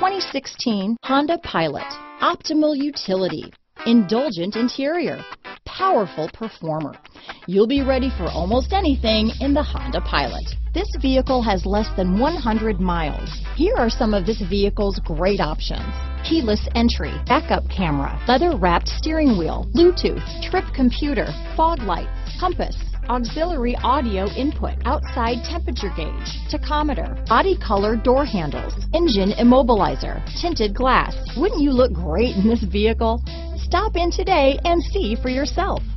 2016 Honda Pilot. Optimal utility, indulgent interior, powerful performer. You'll be ready for almost anything in the Honda Pilot. This vehicle has less than 100 miles. Here are some of this vehicle's great options: keyless entry, backup camera, leather-wrapped steering wheel, Bluetooth, trip computer, fog lights, compass, auxiliary audio input, outside temperature gauge, tachometer, body color door handles, engine immobilizer, tinted glass. Wouldn't you look great in this vehicle? Stop in today and see for yourself.